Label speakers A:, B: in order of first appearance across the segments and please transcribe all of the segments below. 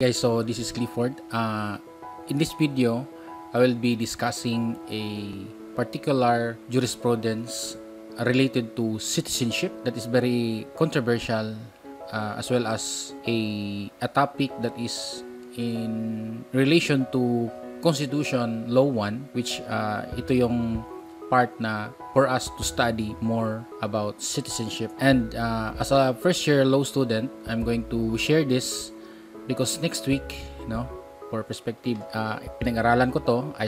A: Guys, so this is Clifford. In this video, I will be discussing a particular jurisprudence related to citizenship that is very controversial, as well as a topic that is in relation to Constitution Law 1, which ito yung part na for us to study more about citizenship. And as a first year law student, I'm going to share this because next week, for perspective, pinag-aralan ko to. I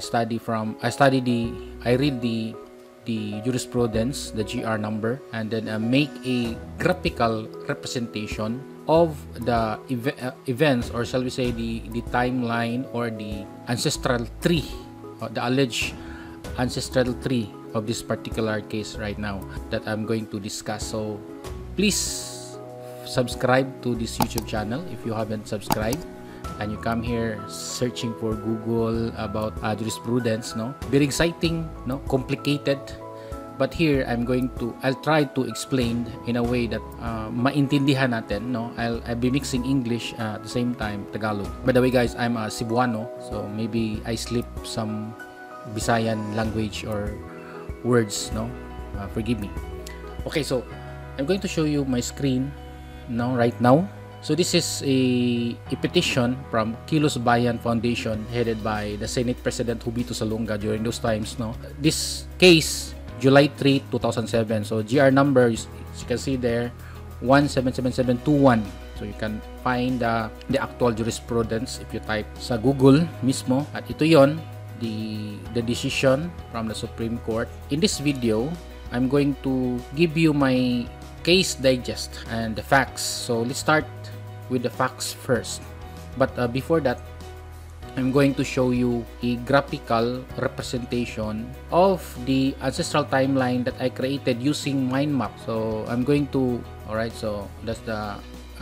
A: read the jurisprudence, the GR number, and then make a graphical representation of the events, or shall we say the timeline or the ancestral tree, or the alleged ancestral tree of this particular case right now that I'm going to discuss. So please subscribe to this YouTube channel if you haven't subscribed, and you come here searching for Google about jurisprudence. Very exciting, complicated, but here I'll try to explain in a way that maintindihan natin. I'll be mixing English at the same time Tagalog. By the way, guys, I'm a Cebuano, so maybe I slip some Visayan language or words. Forgive me. Okay, so I'm going to show you my screen right now. So this is a petition from Kilos Bayan Foundation, headed by the Senate President Jubito Salonga during those times. This case, July 3, 2007. So GR number, as you can see there, 177721. So you can find the actual jurisprudence if you type sa Google mismo. At ito yon, the decision from the Supreme Court. In this video, I'm going to give you my case digest and the facts. So let's start with the facts first. But before that, I'm going to show you a graphical representation of the ancestral timeline that I created using mind map. So I'm going to, alright, so that's the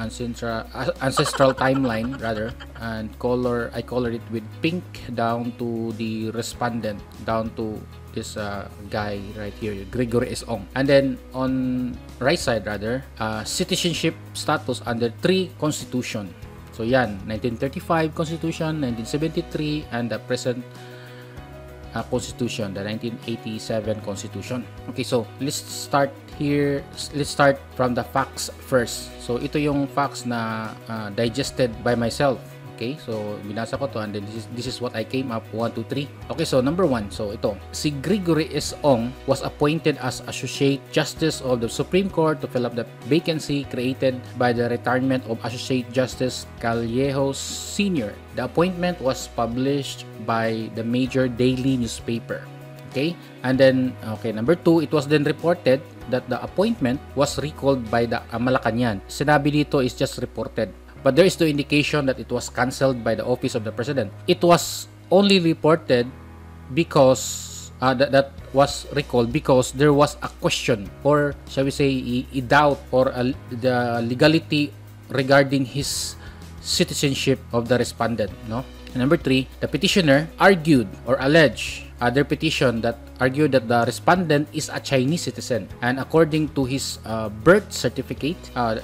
A: ancestral timeline rather, and I color it with pink down to the respondent, down to this guy right here, Gregory S. Ong. And then on right side rather, citizenship status under 3 constitution. So yan, 1935 constitution, 1973, and the present constitution, the 1987 constitution. Okay, so let's start here. Let's start from the facts first. So ito yung facts na digested by myself. Okay, so binasa ko to, and then this is what I came up, 1, 2, 3. Okay, so number 1, so ito, si Gregory S. Ong was appointed as Associate Justice of the Supreme Court to fill up the vacancy created by the retirement of Associate Justice Callejos Sr. The appointment was published by the major daily newspaper. Okay, and then, okay, number 2, it was then reported that the appointment was recalled by the Malacanang. Sinabi dito is just reported, but there is no indication that it was cancelled by the office of the president. It was only reported because that was recalled because there was a question, or shall we say a doubt, or the legality regarding his citizenship of the respondent. And number 3, the petitioner argued or alleged their petition that argued that the respondent is a Chinese citizen, and according to his birth certificate,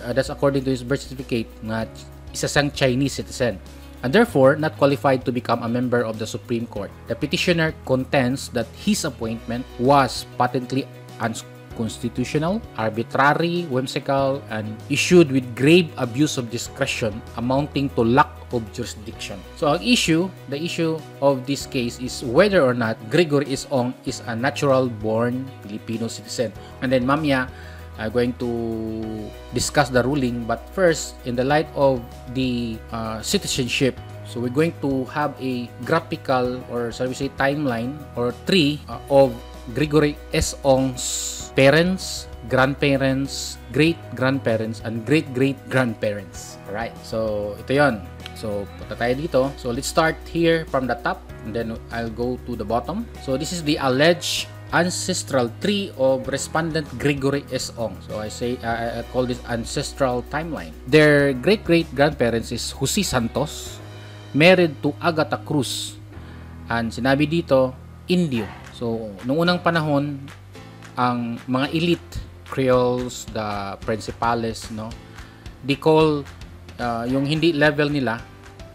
A: na isa siyang Chinese citizen, and therefore not qualified to become a member of the Supreme Court. The petitioner contends that his appointment was patently unconstitutional, arbitrary, whimsical, and issued with grave abuse of discretion amounting to lack of jurisdiction. So the issue of this case is whether or not Gregory S. Ong is a natural born Filipino citizen. And then mamaya I'm going to discuss the ruling, but first, in the light of the citizenship, so we're going to have a graphical, or shall we say timeline or tree of Gregory S. Ong's parents, grandparents, great-grandparents, and great-great-grandparents. Alright, so ito yon. So punta tayo dito. So let's start here from the top, and then I'll go to the bottom. So this is the alleged ancestral tree of respondent Gregory S. Ong. So I call this ancestral timeline. Their great-great-grandparents is Jose Santos, married to Agatha Cruz, and sinabi dito, Indio. So noong unang panahon, ang mga elite Creoles, the Principales, they call yung hindi level nila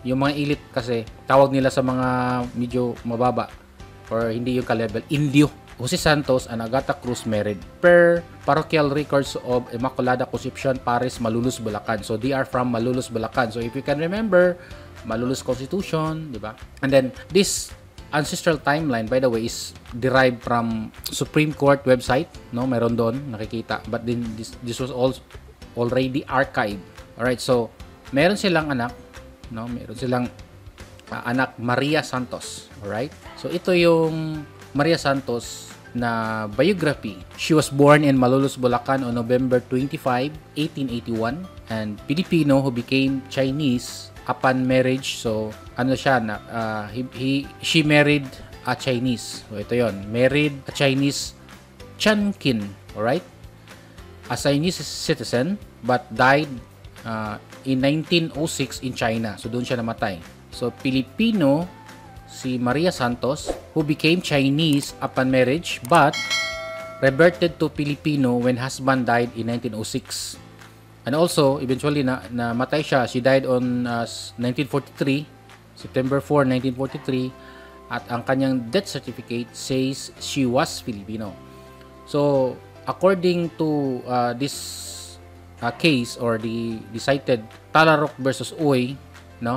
A: Yung mga elite kasi, tawag nila sa mga medyo mababa or hindi yung ka-level, indio. Jose Santos and Agatha Cruz married per parochial records of Immaculada Concepcion Paris, Malolos, Bulacan. So they are from Malolos, Bulacan. So if you can remember, Malolos Constitution, di ba? And then this ancestral timeline, by the way, is derived from Supreme Court website, no? Meron doon nakikita. But then this was also already archived. Alright, so meron silang anak, no? Meron silang anak, Maria Santos. Alright? So ito yung Maria Santos na biography. She was born in Malolos, Bulacan on November 25, 1881, and Filipino who became Chinese upon marriage. So ano siya na she married a Chinese. So ito yon, married a Chinese Chankin, alright? A Chinese citizen but died in 1906 in China. So doon siya namatay. So Filipino si Maria Santos, who became Chinese upon marriage but reverted to Filipino when husband died in 1906. And also, eventually, namatay siya. She died on 1943, September 4, 1943. At ang kanyang death certificate says she was Filipino. So, according to this case or the cited Talarok versus Uy, no?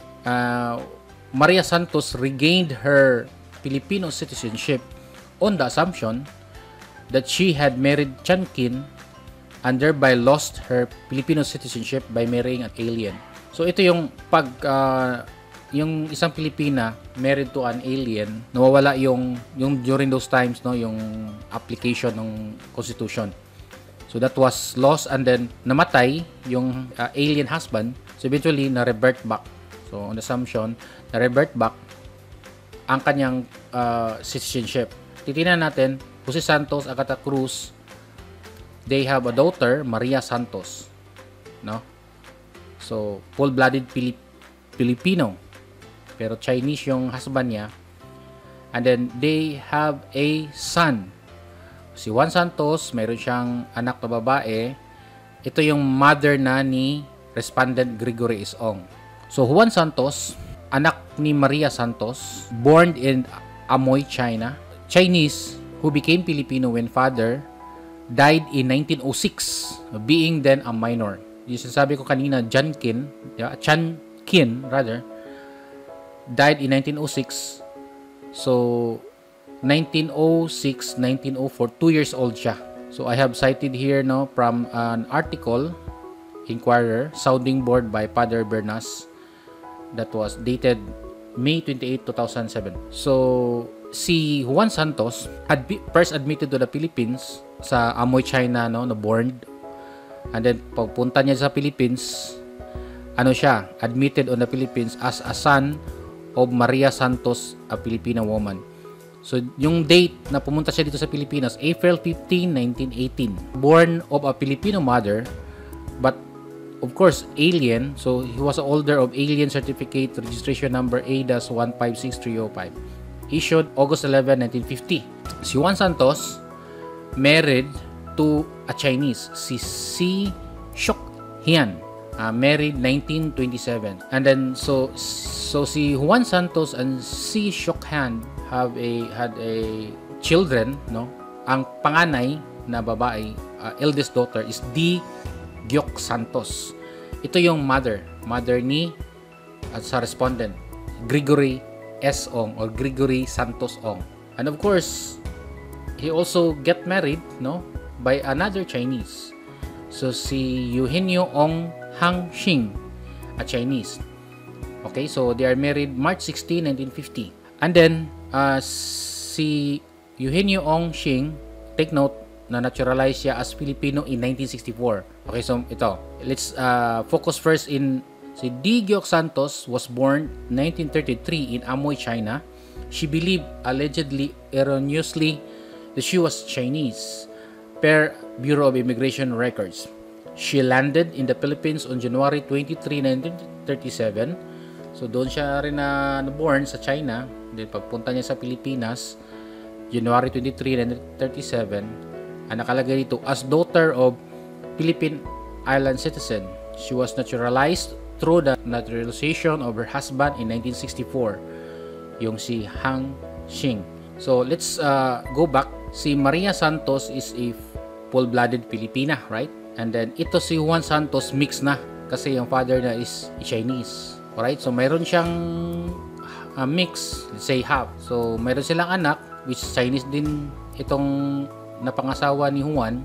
A: Maria Santos regained her Filipino citizenship on the assumption that she had married Chankin and thereby lost her Filipino citizenship by marrying an alien. So ito yung yung isang Pilipina married to an alien, nawawala yung during those times, no, yung application ng constitution. So that was lost and then namatay yung alien husband. So eventually na-revert back. So on assumption, na-revert back ang kanyang citizenship. Titingnan natin, Jose Santos, Agatha Cruz, they have a daughter, Maria Santos, no? So full-blooded Filipino, pero Chinese yung husband niya. And then they have a son, si Juan Santos. Meron siyang anak na babae. Ito yung mother na ni respondent Gregory Isong. So Juan Santos, anak ni Maria Santos, born in Amoy, China. Chinese who became Filipino when father died in 1906, being then a minor. Yung sinasabi ko kanina, Chankin rather, died in 1906. So 1906, 1904, 2 years old siya. So I have cited here, no, from an article, Inquirer, sounding board by Father Bernas, that was dated May 28, 2007. So si Juan Santos first admitted to the Philippines sa Amoy, China, no, na born. And then pagpunta niya sa Philippines, ano siya, admitted on the Philippines as a son of Maria Santos, a Filipino woman. So yung date na pumunta siya dito sa Pilipinas, April 15, 1918. Born of a Filipino mother, but of course alien. So he was an holder of alien certificate registration number A-156305, issued August 11, 1950. Si Juan Santos married to a Chinese, si Shok Hian, married 1927. And then so si Juan Santos and si Shok Hian had a children, no? Ang panganay na babae, eldest daughter is Di Gyok Santos. Ito yung mother ni sa respondent, Gregory S. Ong or Gregory Santos Ong. And of course, he also get married, no, by another Chinese. So si Eugenio Ong Hang Xing, a Chinese. Okay, so they are married March 16, 1950. And then si Eugenio Ong Xing, take note na naturalize siya as Filipino in 1964. Okay, so ito, let's focus first in si Di Gyok Santos was born 1933 in Amoy, China. She believed, allegedly, erroneously, that she was Chinese per Bureau of Immigration Records. She landed in the Philippines on January 23, 1937. So doon siya rin na-born sa China. Then pagpunta niya sa Pilipinas, January 23, 1937. Ang nakalagay dito, as daughter of Philippine Island citizen, she was naturalized through the naturalization of her husband in 1964, yung si Hang Xing. So let's go back. Si Maria Santos is a full-blooded Filipina, right? And then ito si Juan Santos mix na kasi yung father na is Chinese. Alright, so mayroon siyang mix, let's say half. So mayroon silang anak which Chinese din itong napangasawa ni Juan.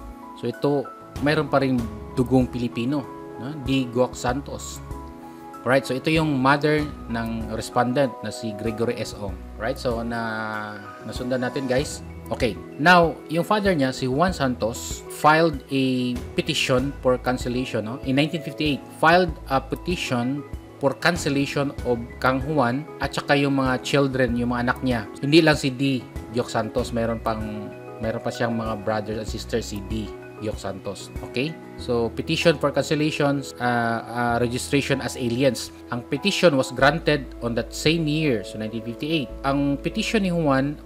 A: So ito mayroon pa rin dugong Pilipino, no? Di Guoc Santos. Alright, so ito yung mother ng respondent na si Gregory S. Ong. Right, so nasundan natin guys. Okay, now yung father niya si Juan Santos filed a petition for cancellation, no? In 1958, filed a petition for cancellation of Kang Juan at saka yung mga children, yung mga anak niya. Hindi lang si D. Guoc Santos, meron pa siyang mga brothers and sisters si D. Guoc Santos. Okay? So, petition for cancellation, registration as aliens. Ang petition was granted on that same year, so 1958. Ang petition ni Juan,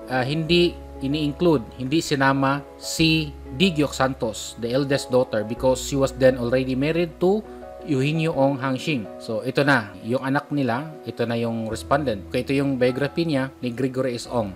A: hindi ini-include, hindi sinama si D. Guoc Santos, the eldest daughter, because she was then already married to Eugenio Ong Hang Xing. So, ito na, yung anak nila, ito na yung respondent. Okay, ito yung biography niya ni Gregory S. Ong.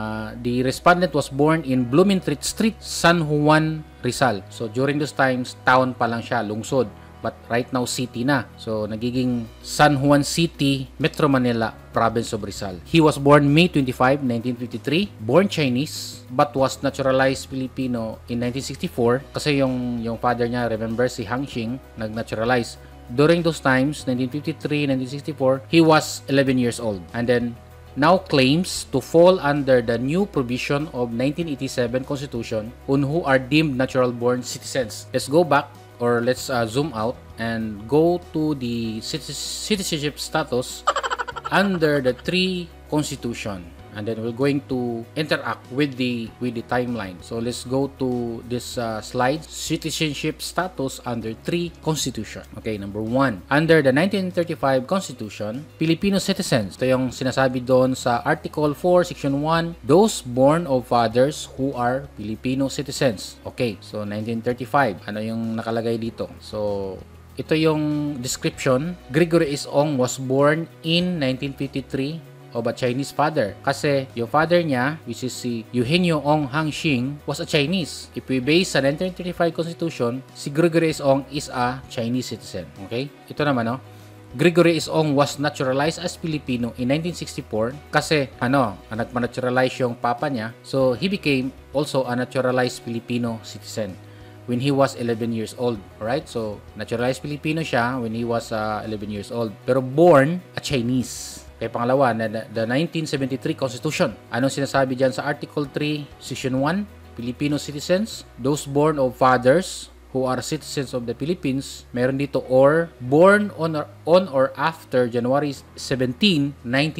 A: The respondent was born in Blumentritt Street, San Juan, Rizal. So, during those times, town pa lang siya, lungsod. But right now, city na. So, nagiging San Juan City, Metro Manila, Province of Rizal. He was born May 25, 1953. Born Chinese, but was naturalized Filipino in 1964. Kasi yung father niya, remember, si Hang Xing, nag-naturalize. During those times, 1953, 1964, he was 11 years old. And then, now claims to fall under the new provision of 1987 Constitution on who are deemed natural-born citizens. Let's go back, or let's zoom out and go to the citizenship status under the 3 Constitution, and then we're going to interact with the timeline. So let's go to this slide, citizenship status under 3 Constitution. Okay, number 1, under the 1935 Constitution, Filipino citizens. Ito yung sinasabi doon sa Article 4, Section 1, those born of fathers who are Filipino citizens. Okay, so 1935, ano yung nakalagay dito? So ito yung description. Gregory S. Ong was born in 1953 of a Chinese father. Kasi yung father niya, which is si Eugenio Ong Hang Xing, was a Chinese. If we base sa 1935 Constitution, si Gregory S. Ong is a Chinese citizen. Okay? Ito naman, no? Gregory S. Ong was naturalized as Filipino in 1964 kasi nagpa-naturalize yung papa niya. So, he became also a naturalized Filipino citizen when he was 11 years old. Alright? So, naturalized Filipino siya when he was 11 years old. Pero born a Chinese. Kaya pangalawa, the 1973 Constitution. Anong sinasabi dyan sa Article 3, Section 1? Filipino citizens, those born of fathers who are citizens of the Philippines, meron dito, or born on or after January 17,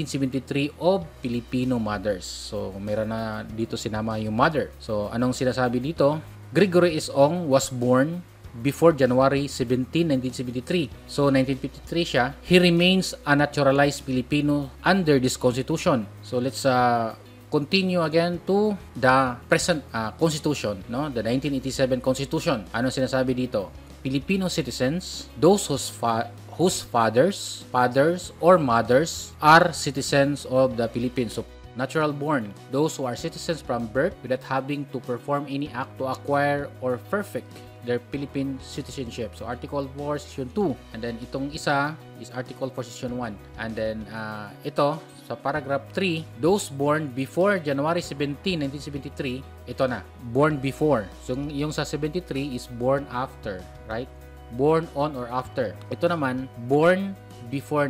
A: 1973 of Filipino mothers. So, meron na dito sinama yung mother. So, anong sinasabi dito? Gregory S. Ong was born before January 17, 1973. So, 1953 siya. He remains a naturalized Filipino under this Constitution. So, let's continue again to the present Constitution, no? The 1987 Constitution. Ano sinasabi dito? Filipino citizens, those whose fathers or mothers are citizens of the Philippines. So, natural born, those who are citizens from birth without having to perform any act to acquire or perfect their Philippine citizenship. So, Article 4, Section 2. And then, itong isa is Article 4, Section 1. And then, ito, sa paragraph 3, those born before January 17, 1973, ito na, born before. So, yung sa 73 is born after, right? Born on or after. Ito naman, born before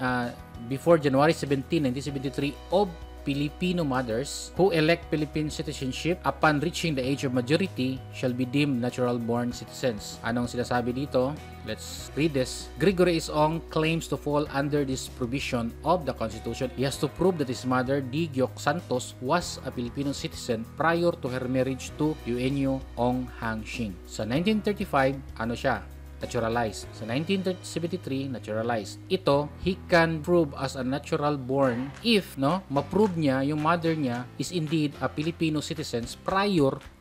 A: January 17, 1973 of Filipino mothers who elect Philippine citizenship upon reaching the age of majority shall be deemed natural-born citizens. Anong sinasabi dito? Let's read this. Gregory S. Ong claims to fall under this provision of the Constitution. He has to prove that his mother, D. Guoc Santos, was a Filipino citizen prior to her marriage to Eugenio Ong Hang Xing. Sa 1935, ano siya? Naturalized. Sa 1973, naturalized. Ito, he can prove as a natural born if, ma-prove niya yung mother niya is indeed a Filipino citizen prior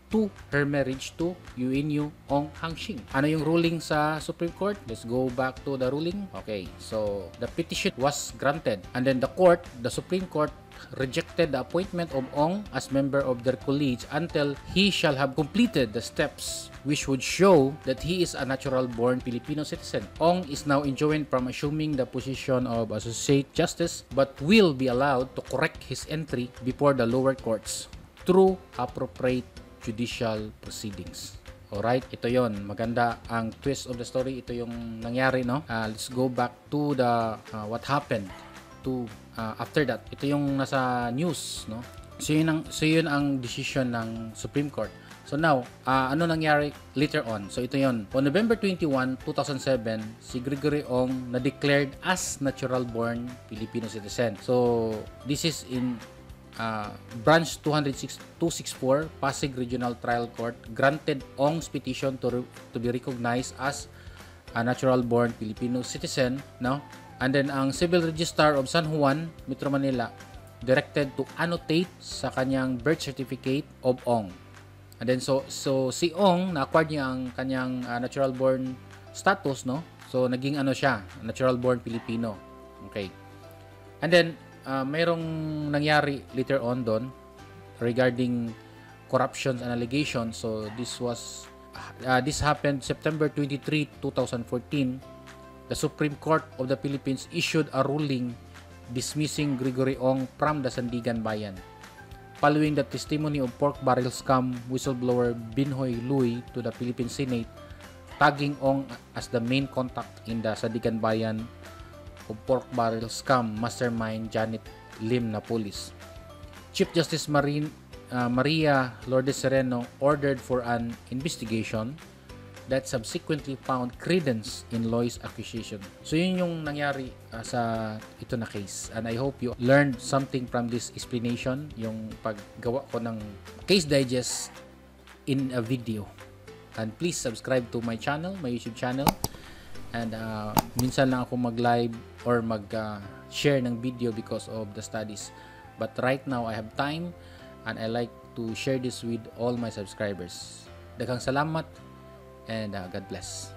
A: to her marriage to Yuinyu Ong Hangxing. Ano yung ruling sa Supreme Court? Let's go back to the ruling. Okay, so the petition was granted, and then the Supreme Court rejected the appointment of Ong as member of their college until he shall have completed the steps which would show that he is a natural-born Filipino citizen. Ong is now enjoined from assuming the position of Associate Justice but will be allowed to correct his entry before the lower courts through appropriate judicial proceedings. Alright, ito yon. Maganda ang twist of the story. Ito yung nangyari, no? Let's go back to the what happened to after that. Ito yung nasa news, no? So yun ang decision ng Supreme Court. So now, ano nangyari later on? So ito yon. On November 21, 2007, si Gregory Ong na-declared as natural-born Filipino citizen. So this is in Branch 264, Pasig Regional Trial Court granted Ong's petition to be recognized as a natural-born Filipino citizen, no? And then ang Civil Registrar of San Juan, Metro Manila, directed to annotate sa kanyang birth certificate of Ong. And then so si Ong na-acquired niya ang kanyang natural-born status, no? So naging ano siya, natural-born Filipino. Okay. And then mayroong nangyari later on doon regarding corruptions and allegations. So this happened September 23, 2014. The Supreme Court of the Philippines issued a ruling dismissing Gregory Ong from the Sandigan Bayan following the testimony of pork barrel scam whistleblower Binhoy Lui to the Philippine Senate, tagging Ong as the main contact in the Sandigan Bayan of pork barrel scam mastermind Janet Lim Napolis. Chief Justice Maria Lourdes Sereno ordered for an investigation that subsequently found credence in Loy's accusation. So yun yung nangyari sa ito na case. And I hope you learned something from this explanation, yung paggawa ko ng case digest in a video. And please subscribe to my channel, my YouTube channel. And minsan lang ako mag-live or mag-share ng video because of the studies. But right now, I have time and I like to share this with all my subscribers. Daghang salamat and God bless.